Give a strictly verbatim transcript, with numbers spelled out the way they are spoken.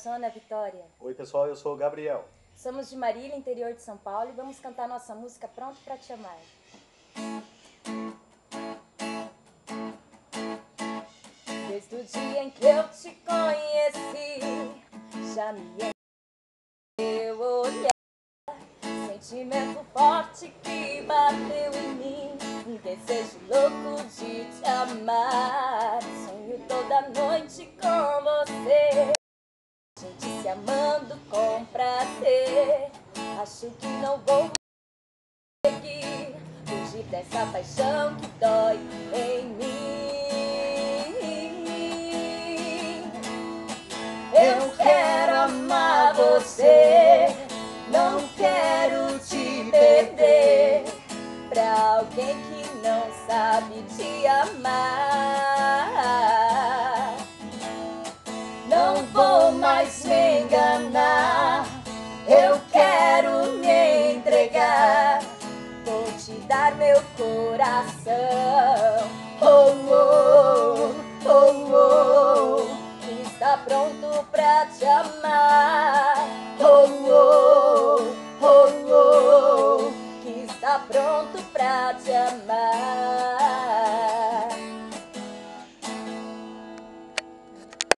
sou Ana Vitória. Oi pessoal, eu sou o Gabriel. Somos de Marília, interior de São Paulo, e vamos cantar nossa música Pronto Pra Te Amar. Desde o dia em que eu te conheci, já me eu olhar, sentimento forte que bateu em mim, um desejo louco de te amar. Sonho toda noite com você, gente se amando com prazer. Acho que não vou conseguir fugir dessa paixão que dói em mim. Eu quero amar você, não quero te perder pra alguém que não sabe te amar. Não vou mais me enganar, eu quero me entregar, vou te dar meu coração. Oh, oh, oh, oh, que está pronto pra te amar. Oh, oh, oh, oh, que está pronto pra te amar.